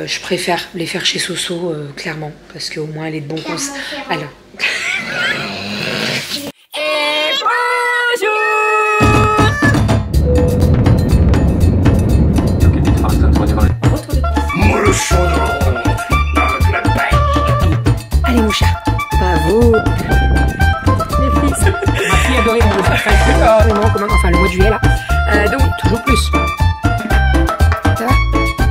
je préfère les faire chez Soso, clairement, parce qu'au moins elle est de bon conseil. Alors. Allez mon chat, bravo. Les fils. Ma fille adorait mon enfin le mois de juillet là. Donc toujours plus. Ça va?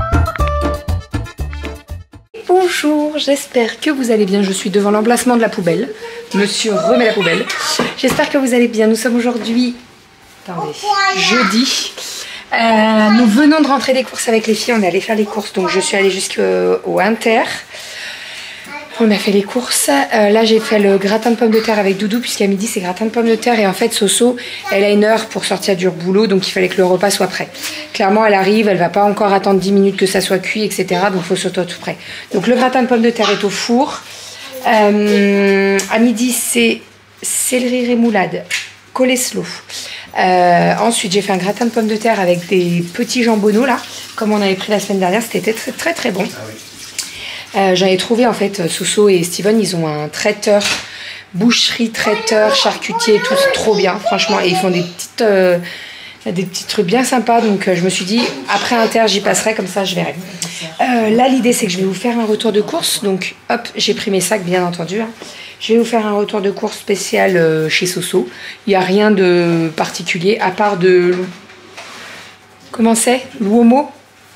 Bonjour, j'espère que vous allez bien. Je suis devant l'emplacement de la poubelle. Monsieur remet la poubelle. J'espère que vous allez bien. Nous sommes aujourd'hui jeudi. Nous venons de rentrer des courses avec les filles. On est allé faire les courses. Donc je suis allée jusqu'au Inter. On a fait les courses. Là j'ai fait le gratin de pommes de terre avec Doudou, puisqu'à midi c'est gratin de pommes de terre. Et en fait Soso, elle a une heure pour sortir du boulot. Donc il fallait que le repas soit prêt. Clairement elle arrive, elle va pas encore attendre 10 minutes que ça soit cuit, etc. Donc il faut surtout tout prêt. Donc le gratin de pommes de terre est au four. À midi c'est céleri rémoulade, coleslaw. Ensuite j'ai fait un gratin de pommes de terre avec des petits jambonneaux là, comme on avait pris la semaine dernière. C'était très très bon. J'en ai trouvé en fait, Soso et Steven, ils ont un traiteur, boucherie, traiteur, charcutier et tout, c'est trop bien franchement, et ils font des petits trucs bien sympas. Donc je me suis dit après Inter j'y passerai, comme ça je verrai. Là l'idée c'est que je vais vous faire un retour de course. Donc hop, j'ai pris mes sacs bien entendu, hein. Je vais vous faire un retour de course spécial chez Soso. Il n'y a rien de particulier à part de... Comment c'est? L'uomo?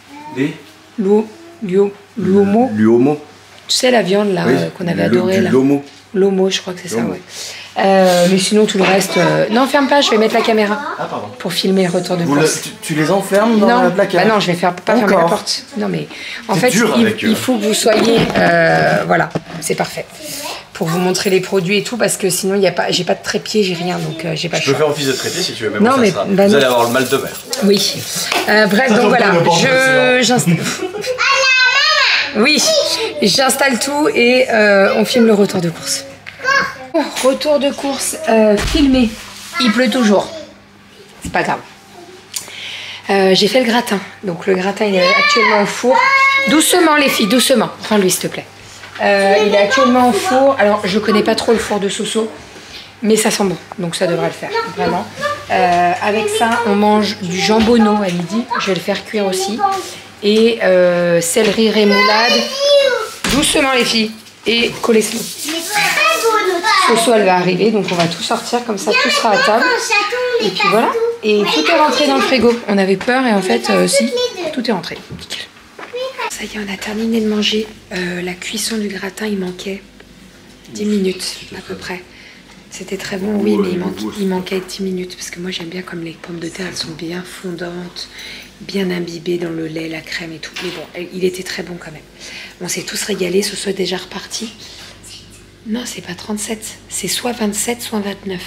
L'uomo. L'uomo. Tu sais la viande là, oui, qu'on avait adorée là. L'uomo. L'uomo, je crois que c'est ça, ouais. Mais sinon tout le reste... Non, ferme pas, je vais mettre la caméra pour filmer le retour de course. Tu les enfermes dans la placard? Bah non, je vais pas fermer la porte. Non mais en fait, il faut que vous soyez... voilà, c'est parfait. Pour vous montrer les produits et tout, parce que sinon j'ai pas de trépied, j'ai rien, donc j'ai pas le choix. Je peux faire office de traité si tu veux, mais non, bon, mais vous allez avoir le mal de mer. Oui. Bref, donc voilà, j'installe... Oui, j'installe tout et on filme le retour de course. Retour de course filmé. Il pleut toujours. C'est pas grave. J'ai fait le gratin. Donc le gratin il est actuellement au four. Doucement les filles, doucement. Prends-lui s'il te plaît. Il est actuellement au four. Alors je connais pas trop le four de Soso, mais ça sent bon. Donc ça devrait le faire, vraiment. Avec ça, on mange du jambonneau à midi. Je vais le faire cuire aussi. Et céleri rémoulade. Doucement les filles. Et coleslaw. Soso elle va arriver, donc on va tout sortir comme ça, tout sera à table. Et puis voilà. Et tout est rentré dans le frigo. On avait peur et en fait si, tout est rentré. Nickel. Ça y est, on a terminé de manger. La cuisson du gratin, il manquait 10 minutes à peu près. C'était très bon, oui, mais il manquait 10 minutes. Parce que moi j'aime bien comme les pommes de terre, elles sont bien fondantes, bien imbibées dans le lait, la crème et tout. Mais bon, il était très bon quand même. On s'est tous régalés, ce soit déjà reparti. Non, c'est pas 37, c'est soit 27, soit 29.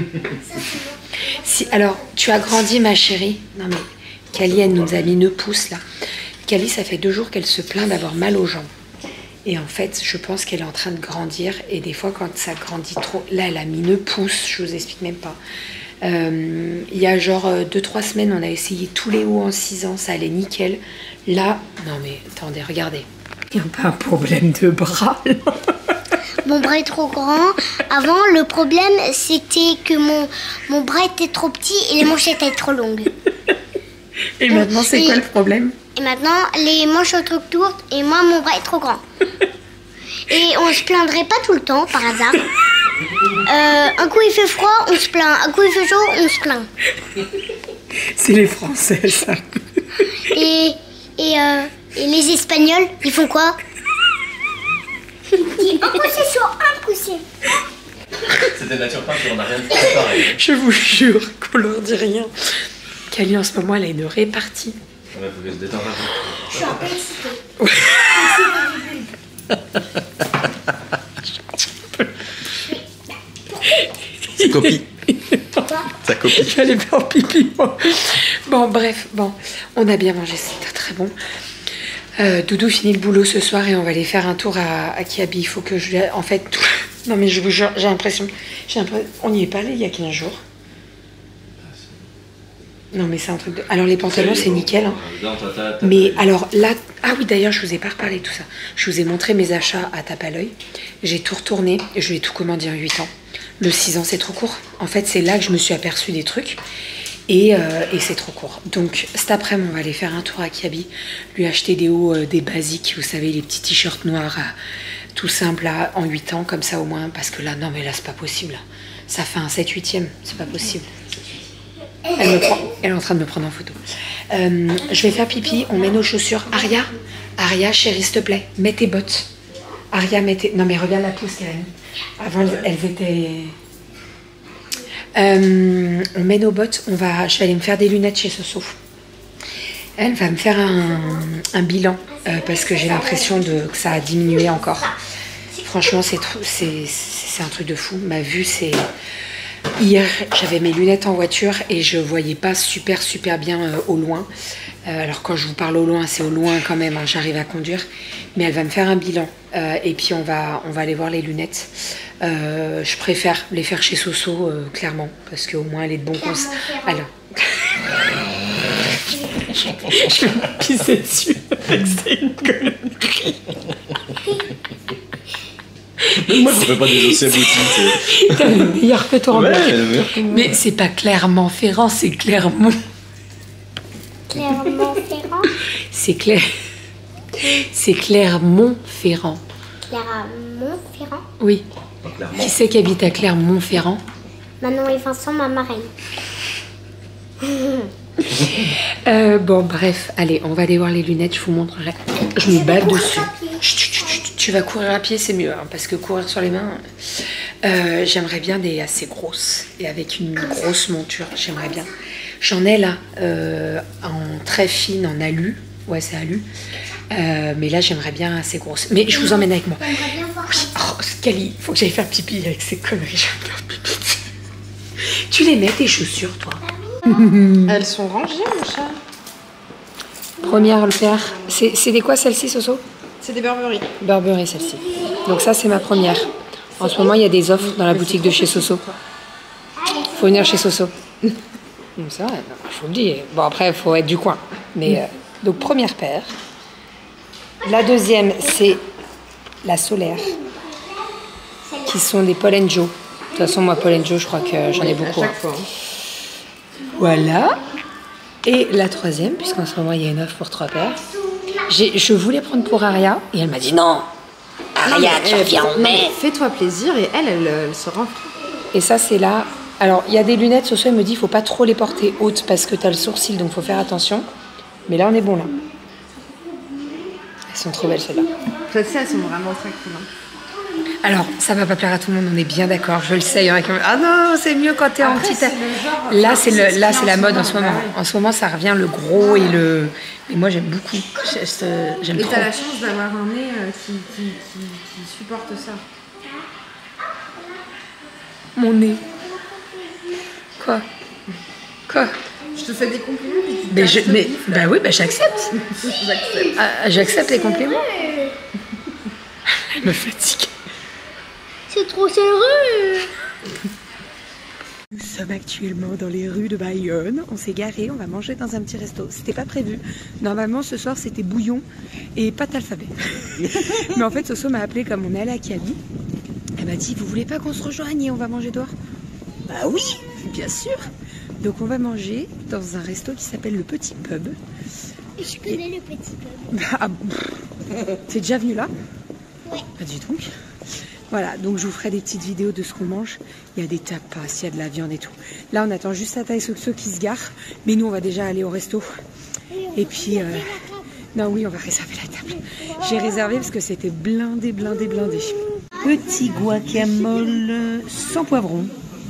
Si, alors, tu as grandi ma chérie. Non mais, Kali, elle nous a mis 9 pouces là. Kali, ça fait 2 jours qu'elle se plaint d'avoir mal aux jambes. Et en fait, je pense qu'elle est en train de grandir. Et des fois, quand ça grandit trop... Là, elle a mis 9 pouces, je vous explique même pas. Il y a genre 2-3 semaines, on a essayé tous les hauts en 6 ans, ça allait nickel. Là, non mais, attendez, regardez. Il n'y a pas un problème de bras, là. Mon bras est trop grand. Avant, le problème, c'était que mon bras était trop petit et les manches étaient trop longues. Et maintenant, c'est quoi le problème? Et maintenant, les manches sont trop courtes et moi, mon bras est trop grand. Et on se plaindrait pas tout le temps, par hasard. Un coup, il fait froid, on se plaint. Un coup, il fait chaud, on se plaint. C'est les Français, ça. Et les Espagnols, ils font quoi? Un poussé sur un poussé. C'était nature peinture, on n'a rien de pareil. Je vous jure qu'on leur dit rien. Kali, en ce moment, elle a une répartie. Il faut qu'elle se détende un peu. Je suis un peu excitée. Ça copie. Ça copie. J'allais faire pipi, moi. Bon, bref, bon. On a bien mangé, c'était très bon. Doudou finit le boulot ce soir et on va aller faire un tour à Kiabi. Il faut que je... En fait, tout... Non mais je vous jure, j'ai l'impression... On n'y est pas allé il y a 15 jours. Non mais c'est un truc de... Alors les pantalons c'est nickel. Hein. Mais alors là... Ah oui, d'ailleurs, je vous ai pas reparlé de tout ça. Je vous ai montré mes achats à tape à l'œil. J'ai tout retourné, je lui ai tout commandé en 8 ans. Le 6 ans, c'est trop court. En fait, c'est là que je me suis aperçue des trucs. Et c'est trop court. Donc, cet après-midi, on va aller faire un tour à Kiabi. Lui acheter des hauts, des basiques, vous savez, les petits t-shirts noirs, tout simple, là, en 8 ans, comme ça au moins. Parce que là, non, mais là, c'est pas possible. Ça fait un 7/8e, c'est pas possible. Elle est en train de me prendre en photo. Je vais faire pipi, on met nos chaussures. Aria, chérie, s'il te plaît, mets tes bottes. Aria, mets tes... Non mais regarde la pousse qu'elle a mis. Avant, elles étaient... on met nos bottes, je vais aller me faire des lunettes chez Soso. Elle va me faire un bilan, parce que j'ai l'impression que ça a diminué encore. Franchement, c'est un truc de fou. Ma vue, c'est... Hier, j'avais mes lunettes en voiture et je voyais pas super bien au loin. Alors quand je vous parle au loin, c'est au loin quand même, hein, j'arrive à conduire. Mais elle va me faire un bilan et puis on va aller voir les lunettes. Je préfère les faire chez Soso, clairement, parce qu'au moins elle est de bon conseil. Alors... je vais me pisser dessus avec ces conneries. Moi, je ne fais pas des dossiers aboutis. T'as le meilleur que toi en Ouais, blague. Mais c'est pas Clermont-Ferrand, c'est Clermont. Clermont-Ferrand. C'est Clermont-Ferrand. Clermont-Ferrand. Oui. Qui c'est qui habite à Clermont-Ferrand? Manon et Vincent, ma marraine. Bon, bref, allez, on va aller voir les lunettes, je vous montrerai. Je me bats dessus. Tu vas courir à pied, c'est mieux, hein, parce que courir sur les mains, j'aimerais bien des assez grosses, et avec une grosse monture, j'aimerais bien. J'en ai là, en très fine, en alu, ouais c'est alu, mais là j'aimerais bien assez grosses. Mais je vous emmène avec moi. Oui. Oh, Cali, faut que j'aille faire pipi avec ces conneries, je vais faire pipi. Tu les mets tes chaussures, toi? Elles sont rangées, mon chat. Première paire, c'est des quoi celle-ci, Soso? C'est des Burberry. Burberry, celle-ci. Donc ça, c'est ma première. En ce moment, il y a des offres dans la boutique de chez Soso. Faut venir chez Soso. C'est vrai, je vous le dis. Bon, après, il faut être du coin. Mais donc, première paire. La deuxième, c'est la solaire. Qui sont des Paul & Joe. De toute façon, moi, Paul & Joe, je crois que j'en ai beaucoup. À chaque fois. Voilà. Et la troisième, puisqu'en ce moment, il y a une offre pour 3 paires. Je voulais prendre pour Aria et elle m'a dit non. Aria, tu reviens en mai. Fais-toi plaisir et elle se rend. Et ça, c'est là. Alors, il y a des lunettes, ce soir, elle me dit, il faut pas trop les porter hautes parce que tu as le sourcil, donc faut faire attention. Mais là, on est bon, là. Elles sont trop belles, celles-là. Celles-ci, elles sont vraiment très cool. Hein. Alors, ça va pas plaire à tout le monde, on est bien d'accord. Je le sais. Il y en a qui me disent, ah non, c'est mieux quand t'es en petite. Là, c'est la mode en ce moment. En ce moment, ça revient le gros et le. Et moi, j'aime beaucoup. J'aime et trop. t'as la chance d'avoir un nez qui supporte ça. Mon nez. Quoi? Je te fais des compliments. Bah oui, bah j'accepte. J'accepte. J'accepte les compliments. Elle me fatigue. C'est trop serré. Nous sommes actuellement dans les rues de Bayonne. On s'est garé, on va manger dans un petit resto. C'était pas prévu. Normalement, ce soir, c'était bouillon et pâte alphabet. Mais en fait, Soso m'a appelé comme on est allé à Kiabi. Elle m'a dit, vous voulez pas qu'on se rejoigne et on va manger dehors? Bah oui, bien sûr. Donc on va manger dans un resto qui s'appelle le Petit Pub. Et je connais le Petit Pub. Ah, t'es déjà venu là? Oui. Pas du tout. Voilà, donc je vous ferai des petites vidéos de ce qu'on mange. Il y a des tapas, il y a de la viande et tout. Là, on attend juste Tata et Soso qui se garent. Mais nous, on va déjà aller au resto. Et puis... Non, oui, on va réserver la table. J'ai réservé parce que c'était blindé. Petit guacamole sans poivron.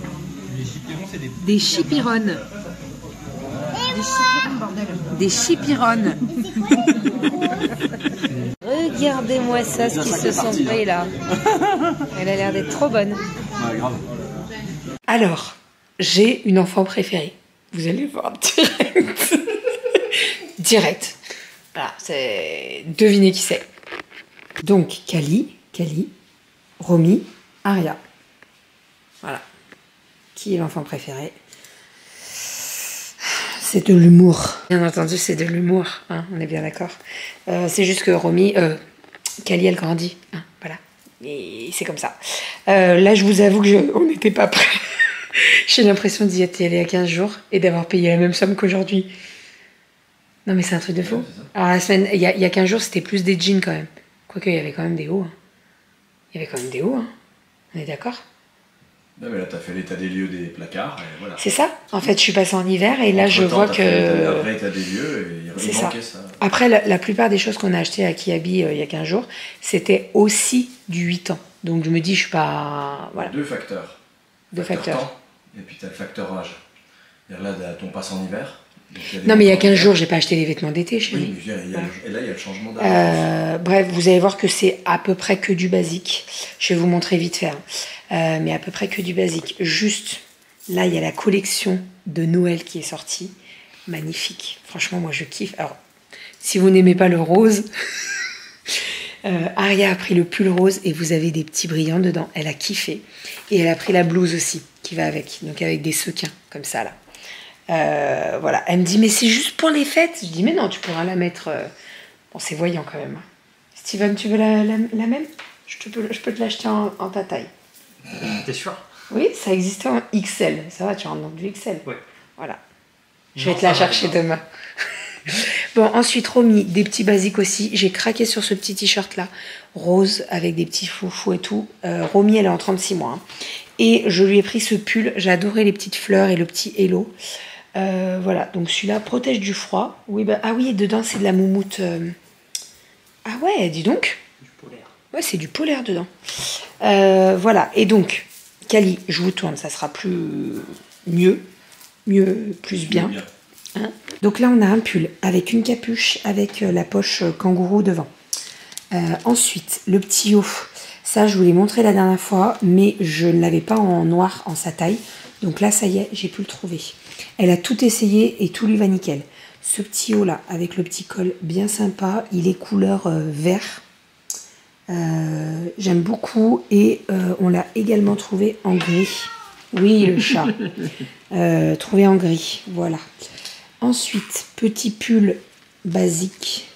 Des chipirones. Des chipirones. Regardez-moi ça, ce qui se sont pris là. Elle a l'air d'être trop bonne. Ouais, grave. Alors, j'ai une enfant préférée. Vous allez voir direct. Direct. Voilà, c'est... Devinez qui c'est. Donc, Kali, Romy, Aria. Voilà. Qui est l'enfant préféré? C'est de l'humour. Bien entendu, c'est de l'humour, hein, on est bien d'accord. C'est juste que Romy, Kali, elle grandit, hein, voilà. Et c'est comme ça. Là, je vous avoue que on n'était pas prêts. J'ai l'impression d'y être allé il y a 15 jours et d'avoir payé la même somme qu'aujourd'hui. Non, mais c'est un truc de fou. Alors, la semaine, il y a 15 jours, c'était plus des jeans quand même. Quoique, il y avait quand même des hauts. Hein. Il y avait quand même des hauts, hein. On est d'accord? Non, mais là, t'as fait l'état des lieux des placards, et voilà. C'est ça. En fait, je suis passée en hiver et là, je vois que... Un vrai état des lieux, et il manquait ça. Après, la plupart des choses qu'on a achetées à Kiabi il y a 15 jours, c'était aussi du 8 ans. Donc, je me dis, je suis pas... Voilà. Deux facteurs. Deux facteurs. Temps, et puis t'as le facteur âge. Là, on passe en hiver. Non, mais il y a 15 jours, j'ai pas acheté des vêtements d'été, chérie. Oui, mais et là, il y a le changement d'âge. Bref, vous allez voir que c'est à peu près que du basique. Je vais vous montrer vite fait. Mais à peu près que du basique. Juste, là, il y a la collection de Noël qui est sortie. Magnifique. Franchement, moi, je kiffe. Alors, si vous n'aimez pas le rose, Aria a pris le pull rose et vous avez des petits brillants dedans. Elle a kiffé. Et elle a pris la blouse aussi, qui va avec. Donc, avec des sequins, comme ça, là. Voilà, elle me dit mais c'est juste pour les fêtes. Je dis mais non, tu pourras la mettre. Bon, c'est voyant quand même. Steven, tu veux la même? Je peux te l'acheter en ta taille. T'es sûr? Oui, ça existait en XL. Ça va, tu rentres dans du XL. Ouais. Voilà. Je vais te la chercher demain. Bon, ensuite Romy, des petits basiques aussi. J'ai craqué sur ce petit t-shirt là, rose avec des petits foufous et tout. Romy, elle est en 36 mois. Hein. Et je lui ai pris ce pull. J'ai adoré les petites fleurs et le petit hello. Voilà, donc celui-là protège du froid. Oui, bah, ah oui, dedans c'est de la moumoute. Ah ouais, dis donc. Du polaire. Ouais, c'est du polaire dedans. Voilà, et donc, Kali, je vous tourne, ça sera mieux, plus bien. Hein, donc là, on a un pull avec une capuche, avec la poche kangourou devant. Ensuite, le petit haut. Ça, je vous l'ai montré la dernière fois, mais je ne l'avais pas en noir, en sa taille. Donc là, ça y est, j'ai pu le trouver. Elle a tout essayé et tout lui va nickel. Ce petit haut là, avec le petit col bien sympa, il est couleur vert. J'aime beaucoup et on l'a également trouvé en gris. Oui, le chat. Trouvé en gris, voilà. Ensuite, petit pull basique.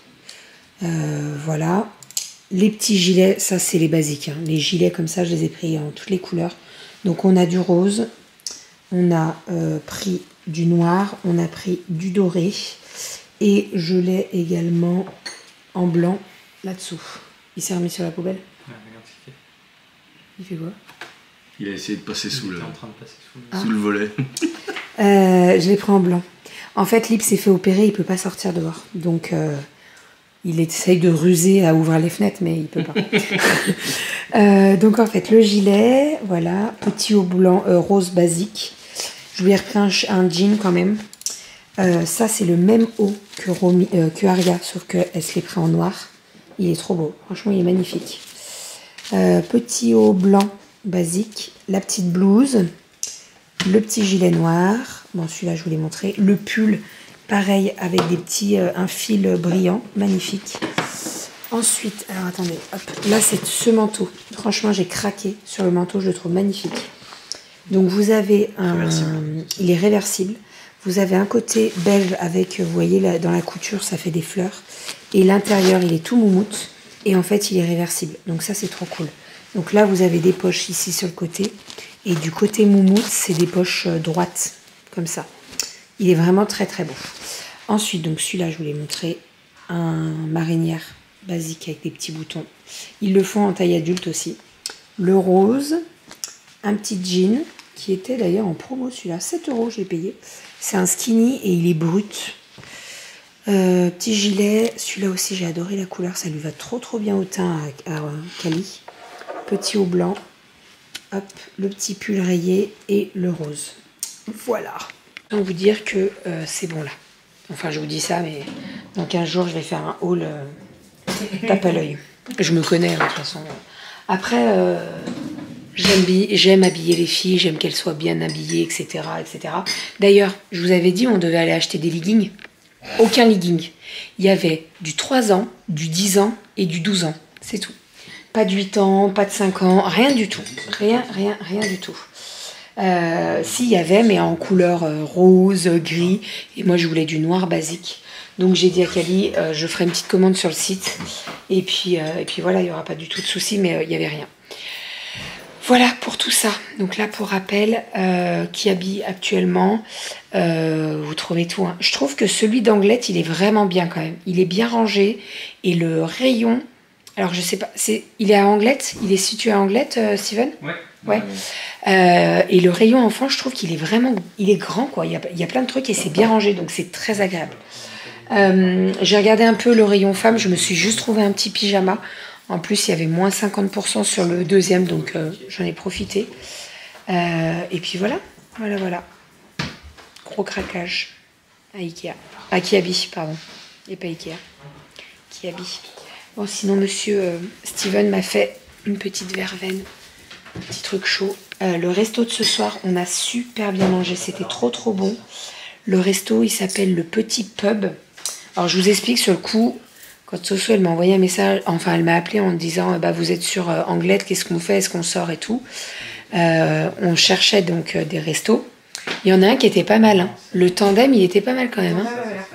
Voilà. Les petits gilets, ça c'est les basiques. Hein. Les gilets comme ça, je les ai pris en toutes les couleurs. Donc on a du rose. On a pris du noir, on a pris du doré et je l'ai également en blanc là-dessous. Il s'est remis sur la poubelle. Ouais, regarde ce qu'il fait. Il fait quoi? Il a essayé de passer sous le volet. Je l'ai pris en blanc. En fait, Lip s'est fait opérer, il peut pas sortir dehors. Donc, il essaye de ruser à ouvrir les fenêtres, mais il peut pas. Donc, en fait, le gilet, voilà, petit haut blanc, rose basique. Je lui ai repris un jean quand même. Ça, c'est le même haut que Aria, sauf qu'elle se l'est pris en noir. Il est trop beau. Franchement, il est magnifique. Petit haut blanc basique. La petite blouse. Le petit gilet noir. Bon, celui-là, je vous l'ai montré. Le pull, pareil, avec des petits, un fil brillant. Magnifique. Ensuite, alors attendez. Hop, là, c'est ce manteau. Franchement, j'ai craqué sur le manteau. Je le trouve magnifique. Donc vous avez il est réversible. Vous avez un côté beige avec, vous voyez là, dans la couture, ça fait des fleurs. Et l'intérieur, il est tout moumoute. Et en fait, il est réversible. Donc ça, c'est trop cool. Donc là, vous avez des poches ici sur le côté. Et du côté moumoute, c'est des poches droites, comme ça. Il est vraiment très très beau. Ensuite, donc celui-là, je vous l'ai montré. Un marinière basique avec des petits boutons. Ils le font en taille adulte aussi. Le rose. Un petit jean qui était d'ailleurs en promo celui-là, 7 €, je l'ai payé. C'est un skinny et il est brut. Petit gilet, celui-là aussi j'ai adoré la couleur, ça lui va trop bien au teint à Kali. Petit haut blanc, hop, le petit pull rayé et le rose. Voilà. Je vais vous dire que c'est bon là. Enfin je vous dis ça, mais dans 15 jours je vais faire un haul tape à l'œil. Je me connais de toute façon. Après... J'aime habiller les filles, j'aime qu'elles soient bien habillées, etc. etc. D'ailleurs, je vous avais dit, on devait aller acheter des leggings. Aucun legging. Il y avait du 3 ans, du 10 ans et du 12 ans. C'est tout. Pas de 8 ans, pas de 5 ans, rien du tout. Rien du tout. S'il y avait, mais en couleur rose, gris. Et moi, je voulais du noir basique. Donc, j'ai dit à Kali, je ferai une petite commande sur le site. Et puis voilà, il n'y aura pas du tout de souci, mais il n'y avait rien. Voilà pour tout ça. Donc là, pour rappel, qui habille actuellement, vous trouvez tout. Hein. Je trouve que celui d'Anglette, il est vraiment bien quand même. Il est bien rangé. Et le rayon... Alors, je sais pas, il est à Anglette? Il est situé à Anglette, Steven? Ouais. Et le rayon enfant, je trouve qu'il est vraiment... Il est grand, quoi. Il y a plein de trucs et c'est bien rangé, donc c'est très agréable. J'ai regardé un peu le rayon femme. Je me suis juste trouvé un petit pyjama. En plus, il y avait moins 50% sur le deuxième, donc j'en ai profité. Et puis voilà. Gros craquage à Ikea. À Kiabi, pardon. Et pas Ikea. Kiabi. Bon, sinon, monsieur Steven m'a fait une petite verveine. Un petit truc chaud. Le resto de ce soir, on a super bien mangé. C'était trop bon. Le resto, il s'appelle le Petit Pub. Alors, je vous explique sur le coup... Quand Soso, elle m'a envoyé un message, enfin elle m'a appelé en me disant bah, vous êtes sur Anglette, qu'est-ce qu'on fait, est-ce qu'on sort et tout. On cherchait donc des restos. Il y en a un qui était pas mal. Hein. Le tandem, il était pas mal quand même. Hein.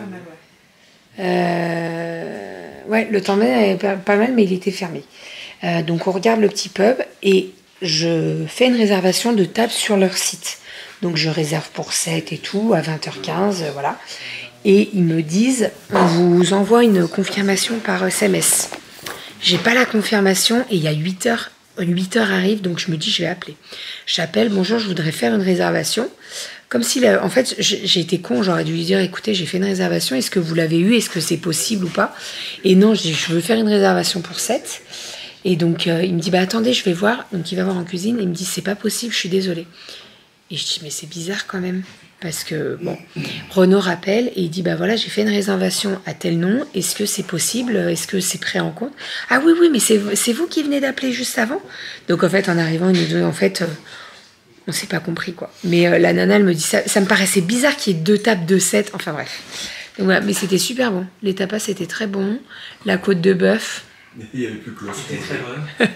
Ouais, le tandem était pas mal, mais il était fermé. Donc on regarde le Petit Pub et je fais une réservation de table sur leur site. Donc je réserve pour 7 et tout, à 20h15, voilà. Et ils me disent, on vous envoie une confirmation par SMS. J'ai pas la confirmation et il y a 8h. 8h arrive, donc je me dis, je vais appeler. J'appelle, bonjour, je voudrais faire une réservation. Comme si, en fait, j'ai été con, j'aurais dû lui dire, écoutez, j'ai fait une réservation, est-ce que vous l'avez eu, est-ce que c'est possible ou pas? Et non, je dis, je veux faire une réservation pour 7. Et donc, il me dit, bah attendez, je vais voir. Donc, il va voir en cuisine et il me dit, c'est pas possible, je suis désolée. Et je dis, mais c'est bizarre quand même. Parce que, bon, Renaud rappelle et il dit, bah voilà, j'ai fait une réservation à tel nom, est-ce que c'est possible, est-ce que c'est pris en compte? Ah oui, mais c'est vous qui venez d'appeler juste avant? Donc en fait, en arrivant, il nous dit, en fait, on s'est pas compris, quoi. Mais la nana, elle me dit, ça me paraissait bizarre qu'il y ait 2 tables de 7, enfin bref. Donc voilà, mais c'était super bon. Les tapas, c'était très bon. La côte de bœuf. Il y avait plus que l'autre. C'était très bonne.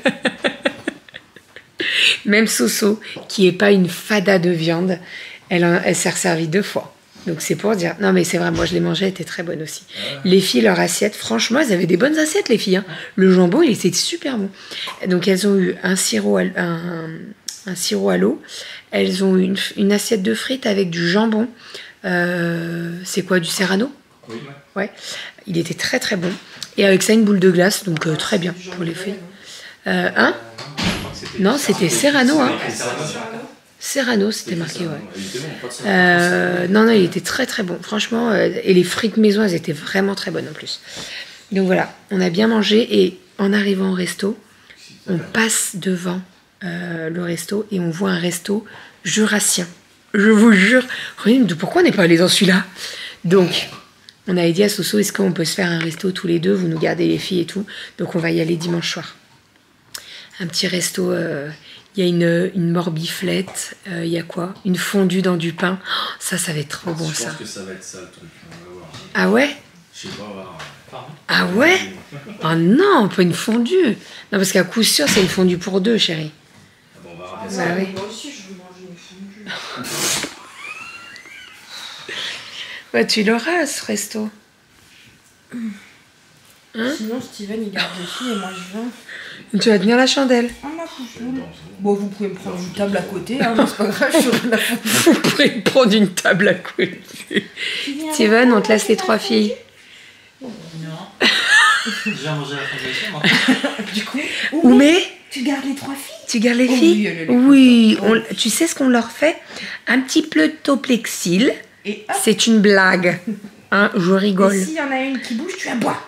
Même Soso, qui est pas une fada de viande, elle s'est resservie 2 fois. Donc c'est pour dire. Non mais c'est vrai, moi je l'ai mangée, elle était très bonne aussi. Les filles, leur assiette, franchement, elles avaient des bonnes assiettes, les filles. Hein. Le jambon, il était super bon. Donc elles ont eu un sirop à l'eau. Elles ont eu une assiette de frites avec du jambon. C'est quoi, du serrano? Oui. Ouais. Il était très très bon. Et avec ça, une boule de glace, donc très bien pour les filles. Hein? Non, c'était serrano, hein. Serrano, c'était marqué, ouais. Non, il était très très bon, franchement. Et les frites maison, elles étaient vraiment très bonnes en plus. Donc voilà, on a bien mangé et en arrivant au resto, on passe devant le resto et on voit un resto jurassien. Je vous jure, pourquoi on n'est pas allé dans celui-là? Donc, on avait dit à Soso, est-ce qu'on peut se faire un resto tous les deux? Vous nous gardez les filles et tout. Donc on va y aller dimanche soir. Un petit resto... Il y a une morbiflette, il y a quoi? Une fondue dans du pain. Oh, ça va être trop bon, ça. Je pense que ça va être ça, le truc. On va voir. Ah ouais? Je sais pas, on va voir. Ah ouais? Oh non, pas une fondue. Non, parce qu'à coup sûr, c'est une fondue pour 2, chérie. Ah bon, on va voir. Bah oui. Moi aussi, je veux manger une fondue. Bah, tu l'auras, ce resto. Hein? Sinon, Steven, il garde les filles et moi, je viens. Tu vas tenir la chandelle. Ah, ma couchoule. Bon, vous pouvez me prendre une table à côté, hein, mais c'est pas grave, je serai la Vous pourrez prendre une table à côté. Steven, on te laisse les 3 filles. Non. Déjà mangé la fondation, moi. Du coup, Oumé, tu gardes les 3 filles? tu gardes les Oh, filles? oui, Oui, tu sais ce qu'on leur fait? Un petit pleutoplexil. Et hop. C'est une blague. Hein, je rigole. Et s'il y en a une qui bouge, tu la bois.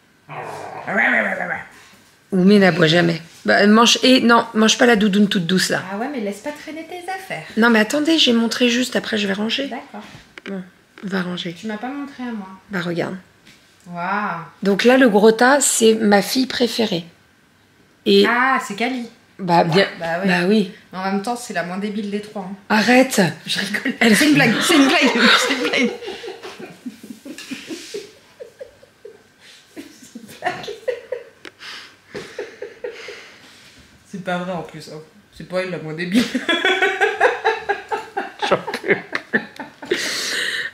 Oumé n'aboie jamais. Bah, mange pas la doudoune toute douce là. Ah ouais, mais laisse pas traîner tes affaires. Non mais attendez, j'ai montré juste, après je vais ranger. D'accord. Bon, va ranger. Tu m'as pas montré à moi. Bah regarde. Waouh. Donc là le gros tas, c'est ma fille préférée. Et Ah, c'est Kali. bah bien. Bah ouais. Bah oui. En même temps, c'est la moins débile des 3. Hein. Arrête. Je rigole. Elle- C'est une blague, c'est une blague, c'est une blague. C'est pas vrai en plus. Hein. C'est pas elle la moins débile.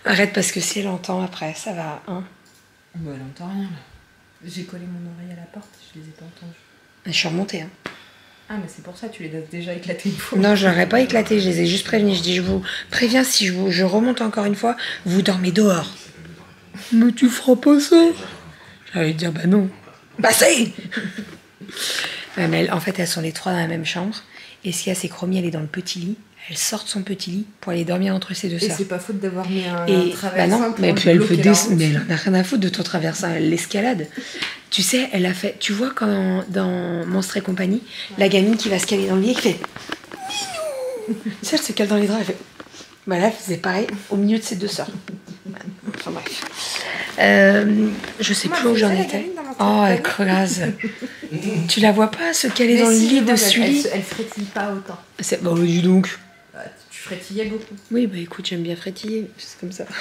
Arrête parce que si elle entend après, ça va. Hein. Bah, elle entend rien là. J'ai collé mon oreille à la porte, je les ai pas entendus. Je suis remontée. Hein. Ah, mais c'est pour ça, tu les as déjà éclatés une fois. Non, je l'aurais pas éclaté, je les ai juste prévenus. Je dis, je vous préviens, si je remonte encore une fois, vous dormez dehors. Mais tu feras pas ça. J'allais dire, bah non. Bah si. Mais en fait, elles sont les 3 dans la même chambre. Et ce qu'il y a, c'est que Romy, elle est dans le petit lit. Elle sort de son petit lit pour aller dormir entre ses deux Et sœurs. c'est pas faute d'avoir mis un traversin bah non, pour mais puis elle bloquer peut la route. mais elle en a rien à foutre de ton traversin, elle l'escalade. Tu sais, elle a fait. Tu vois quand dans Monstres et compagnie, la gamine qui va se caler dans le lit et qui fait Minou. Tu sais, elle se cale dans les draps, elle fait. Bah là, elle faisait pareil au milieu de ses deux sœurs. Enfin bref. Je sais plus où j'en étais. Oh, elle crase. Tu la vois pas se caler dans le lit de Sully? Elle frétille pas autant. Bon, dis donc. Bah, tu frétillais beaucoup. Oui, bah écoute, j'aime bien frétiller, c'est comme ça.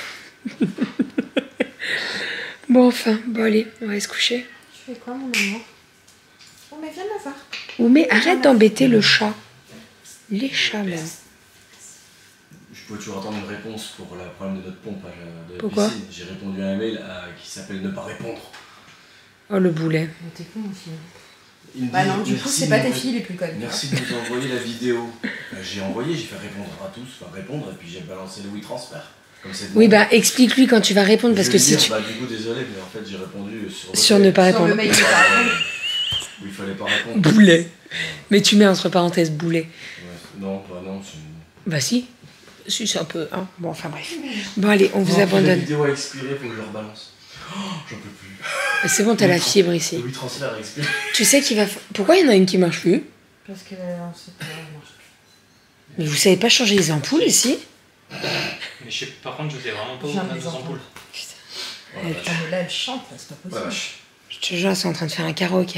Bon, enfin, bon allez, on va aller se coucher. Tu fais quoi, mon amour? Oh, mais viens me voir. Ou mais arrête d'embêter le chat. Les chats, même. Je peux toujours attendre une réponse pour le problème de notre pompe de la Pourquoi? piscine. J'ai répondu à un mail qui s'appelle ne pas répondre. Oh, le boulet. Mais t'es con aussi. Il me Bah dit, non, du coup, merci c'est pas de tes nous- filles les plus connes. Merci de nous envoyer la vidéo. J'ai envoyé, j'ai fait répondre à tous, enfin répondre, et puis j'ai balancé le oui transfert. Comme c'est Oui, bon. bah explique-lui quand tu vas répondre, parce Je que vais si dire, tu. bah, du coup, désolé, mais en fait, j'ai répondu Sur ne pas Sur répondre. le mail de ta Où il fallait pas répondre. Boulet. Mais tu mets entre parenthèses boulet. Ouais, non, bah non, c'est une... Bah si. Si, c'est un peu. Hein. Bon, enfin bref. Bon, allez, on vous La abandonne. vidéo a expiré, faut que je le rebalance. Oh, j'en peux plus. C'est bon, t'as la fibre ici. Le oui transfert a expiré. Tu sais qu'il va. Pourquoi il y en a une qui marche plus? Parce que on sait pas, elle marche plus. Mais vous savez pas changer les ampoules ici? Mais par contre, je sais vraiment pas où J'ai un on a des nos ampoules. Oh, Elle vache. part. Mais là, elle chante, là, c'est pas Ouais, possible. vache. Je te jure, elles sont en train de faire un karaoké.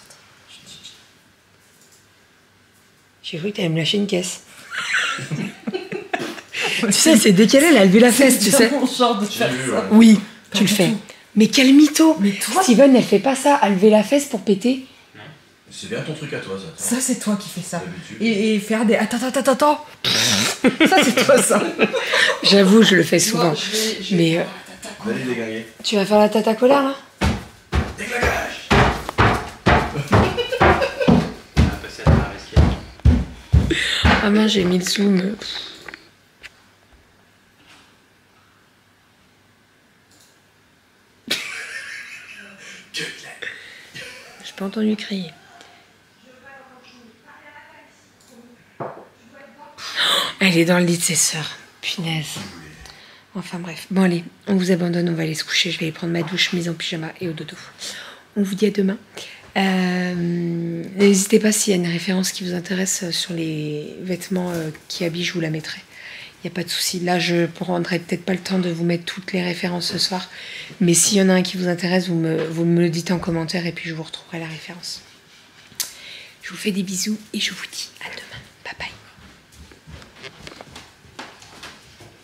J'ai cru que t'allais me lâcher une caisse. Tu sais, c'est décalé, elle a levé la fesse, tu sais. mon genre de J'ai faire vu, ça. ouais. Oui, Pas tu le du fais. tout. Mais quel mytho! Mais toi, Steven, elle fait pas ça, à lever la fesse pour péter. C'est bien ton truc à toi, ça. ça, c'est toi qui fais ça. D'habitude. Et faire des. Attends. Ça, c'est toi, ça. J'avoue, je le fais souvent. Mais Allez, dégagez. tu vas faire la tata cola, là? Dégagage. On va passer à travers l'escalier. Ah mince, j'ai mis le zoom. J'ai pas entendu crier. Elle est dans le lit de ses sœurs. Punaise. Enfin bref. Bon allez, on vous abandonne, on va aller se coucher. Je vais aller prendre ma douche, mise en pyjama et au dodo. On vous dit à demain. N'hésitez pas s'il y a une référence qui vous intéresse sur les vêtements qui habillent, je vous la mettrai. Il n'y a pas de souci. Là, je prendrai peut-être pas le temps de vous mettre toutes les références ce soir. Mais s'il y en a un qui vous intéresse, vous me le dites en commentaire et puis je vous retrouverai la référence. Je vous fais des bisous et je vous dis à demain. Bye bye. Alors ?